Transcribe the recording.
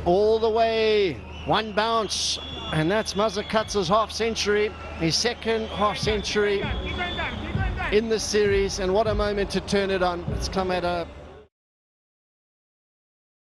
all the way, one bounce, and that's Masakadza's half century, his second half century in the series, and what a moment to turn it on. It's come at a